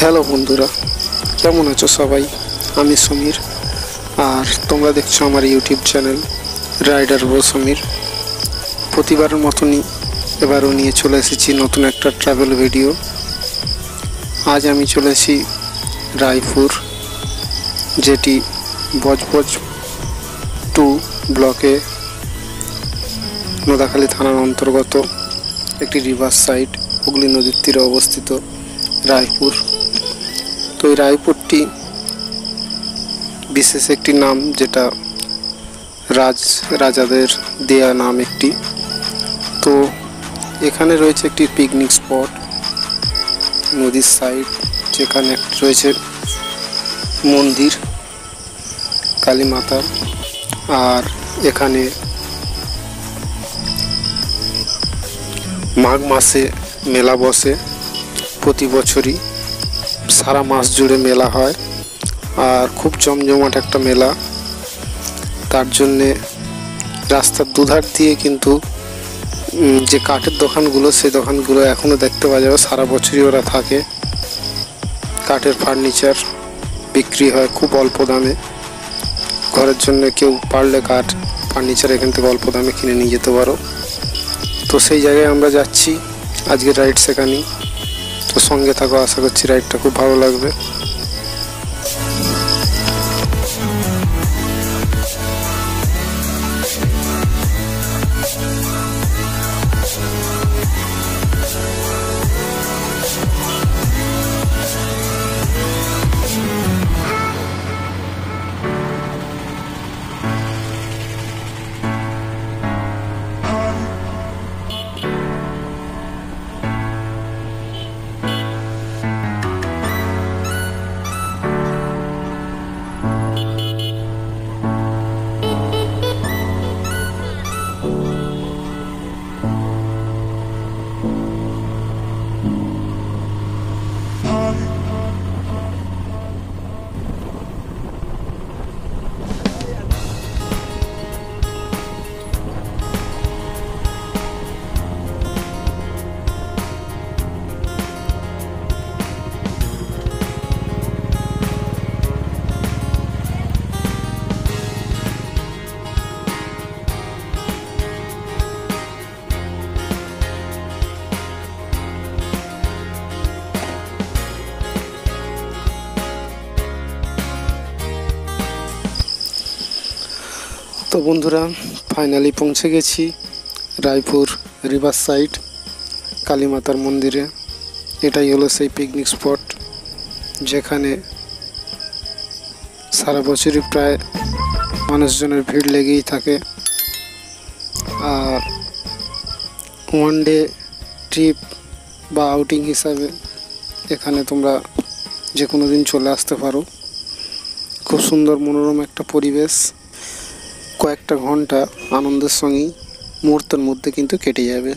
Hello বন্ধুরা, কেমন আছো সবাই? আমি সমীর, আর তোমরা দেখছো আমার YouTube channel rider bro Samir. প্রতিবারের মতনই এবারও নিয়ে চলে এসেছি নতুন একটা ট্রাভেল ভিডিও। আজ আমি চলেছি রায়পুর, যেটি বজবজ 2 ব্লকে নোদাখালী থানার অন্তর্গত একটি রিভার সাইড, হুগলি নদীর তীরে অবস্থিত রায়পুর। তো এই রায়পুরটি বিশেষ একটি নাম, যেটা রাজাদের দেয়া নাম একটি। তো এখানে রয়েছে একটি পিকনিক স্পট নদীর সাইড, যেখানে রয়েছে মন্দির কালী মাতার। আর এখানে মাঘ মাসে মেলা বসে, প্রতি বছরই সারা মাস জুড়ে মেলা হয়, আর খুব জমজমাট একটা মেলা। তার জন্যে রাস্তার দুধার দিয়ে কিন্তু যে কাঠের দোকানগুলো, সেই দোকানগুলো এখনও দেখতে পাওয়া যাবে। সারা বছরই ওরা থাকে। কাঠের ফার্নিচার বিক্রি হয় খুব অল্প দামে। ঘরের জন্য কেউ পারলে কাঠ ফার্নিচার এখান থেকে অল্প দামে কিনে নিয়ে যেতে পারো। তো সেই জায়গায় আমরা যাচ্ছি আজকে রাইড সেখানেই। তো সঙ্গে থাকো, আশা করছি রাইডটা খুব ভালো লাগবে। তো বন্ধুরা, ফাইনালি পৌঁছে গেছি রায়পুর রিভার সাইড কালী মাতার মন্দিরে। এটাই হলো সেই পিকনিক স্পট, যেখানে সারা বছরই প্রায় মানুষজনের ভিড় লেগেই থাকে। আর ওয়ান ডে ট্রিপ বা আউটিং হিসাবে এখানে তোমরা যে কোনো দিন চলে আসতে পারো। খুব সুন্দর মনোরম একটা পরিবেশ, কয়েকটা ঘন্টা আনন্দের সঙ্গেই মুহূর্তের মধ্যে কিন্তু কেটে যাবে।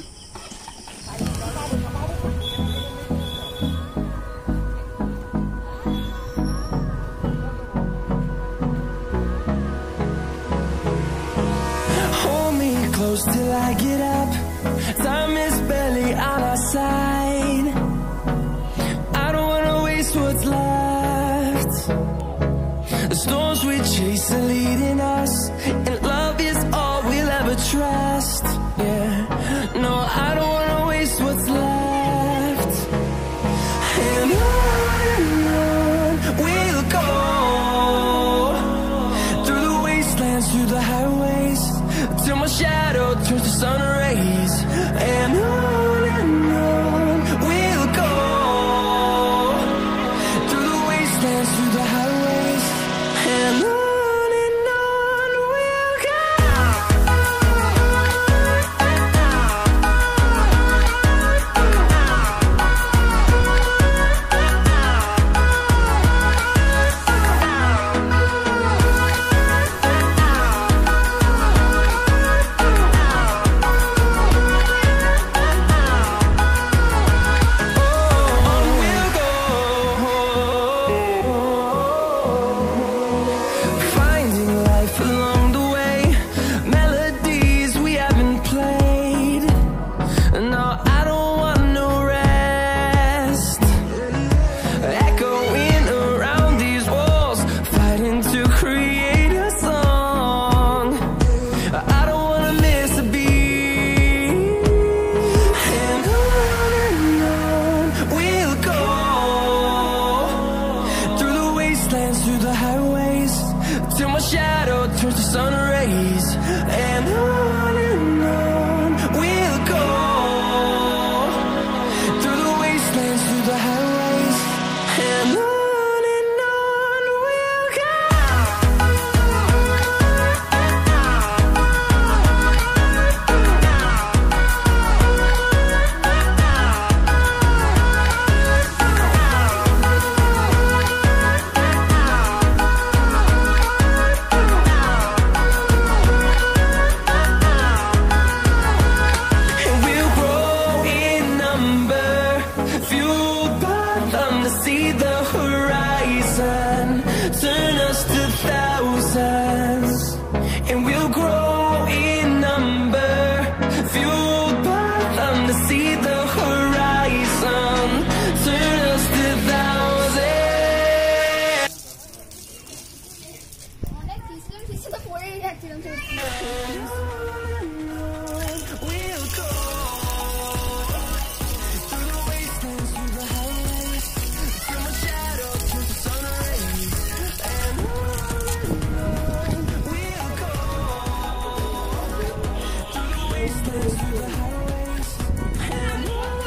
Hold me close till I get up. Time is barely on our side. I don't wanna waste what's left. The storms we chase are leading us, and love is all we'll ever trust. Yeah, no, I don't wanna waste what's left. And on we'll go, through the wastelands, through the highways, till my shadow turns to sun rays. And on we'll go, through the wastelands, through the highways. And on we'll go. rays, and on we'll go, through the wastelands, through the highways, and on we'll go. See the horizon, turn us to thousands, and we'll grow in number, fueled by them to see the horizon, turn us to thousands. অনেক system system তো পড়েই যাচ্ছিলাম We'll go through the wastelands, through the highways, from the shadow to the sun rays, and we'll go through the wastelands, through the highways, and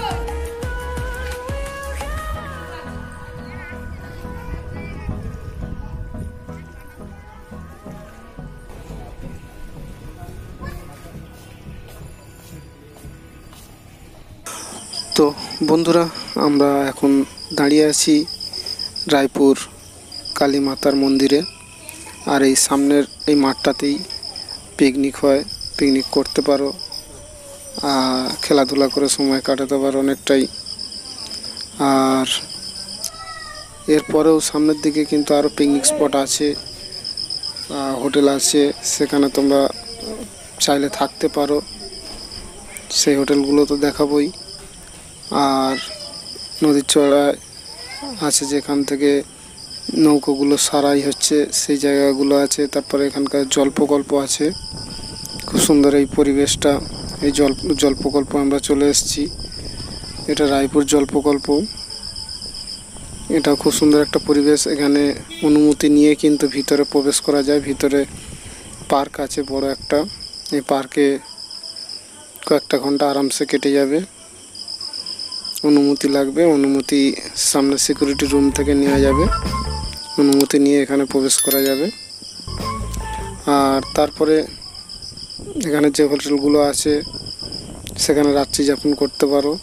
তো বন্ধুরা, আমরা এখন দাঁড়িয়ে আছি রায়পুর কালী মাতার মন্দিরে। আর এই সামনের এই মাঠটাতেই পিকনিক হয়, পিকনিক করতে পারো, খেলাধুলা করে সময় কাটাতে পারো অনেকটাই। আর এরপরেও সামনের দিকে কিন্তু আরও পিকনিক স্পট আছে, হোটেল আছে, সেখানে তোমরা চাইলে থাকতে পারো, সেই হোটেলগুলো তো দেখাবোই। আর নদীর চড়ায় আছে যেখান থেকে নৌকোগুলো সারাই হচ্ছে, সেই জায়গাগুলো আছে। তারপরে এখানকার জল প্রকল্প আছে, খুব সুন্দর এই পরিবেশটা। এই জল প্রকল্প আমরা চলে এসেছি, এটা রায়পুর জল প্রকল্প। এটা খুব সুন্দর একটা পরিবেশ, এখানে অনুমতি নিয়ে কিন্তু ভিতরে প্রবেশ করা যায়। ভিতরে পার্ক আছে বড় একটা, এই পার্কে কয়েকটা ঘন্টা আরামসে কেটে যাবে। অনুমতি লাগবে, অনুমতি সামনে সিকিউরিটি রুম থেকে নেওয়া যাবে, অনুমতি নিয়ে এখানে প্রবেশ করা যাবে। আর তারপরে এখানে যে হোটেলগুলো আছে সেখানে রাত্রি যাপন করতে পারো।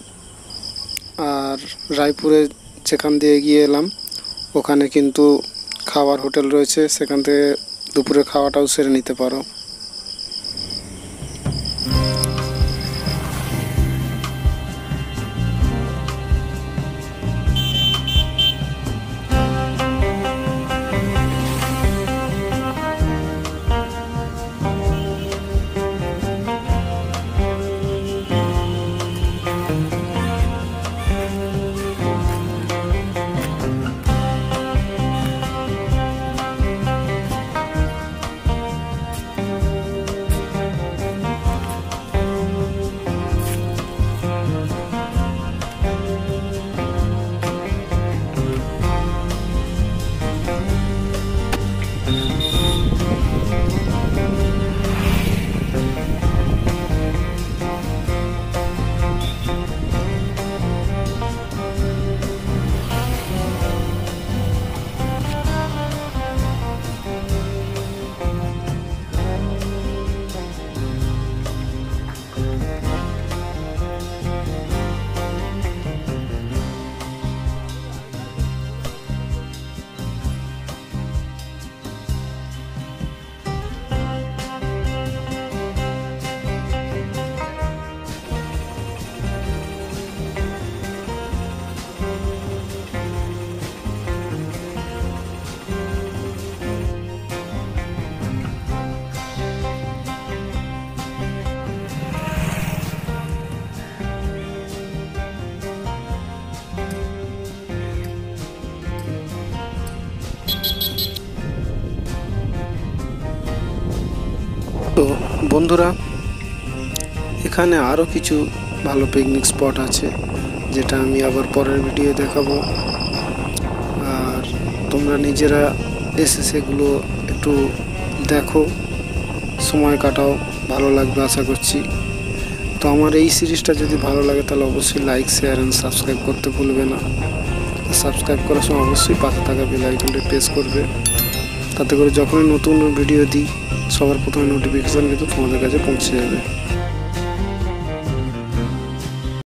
আর রায়পুরে যেখান দিয়ে এগিয়ে এলাম ওখানে কিন্তু খাওয়ার হোটেল রয়েছে, সেখান থেকে দুপুরে খাওয়াটাও সেরে নিতে পারো। তো বন্ধুরা, এখানে আরও কিছু ভালো পিকনিক স্পট আছে যেটা আমি আবার পরের ভিডিও দেখাবো। আর তোমরা নিজেরা এসে সেগুলো একটু দেখো সময় কাটাও, ভালো লাগবে আশা করছি। তো আমার এই সিরিজটা যদি ভালো লাগে তাহলে অবশ্যই লাইক, শেয়ার অ্যান্ড সাবস্ক্রাইব করতে ভুলবে না। সাবস্ক্রাইব করার সময় অবশ্যই পাশে থাকা বেল আইকনটি প্রেস করবে, তাতে করে যখনই নতুন ভিডিও দিই সবার প্রথমে নোটিফিকেশান কিন্তু তোমাদের কাছে পৌঁছে যাবে।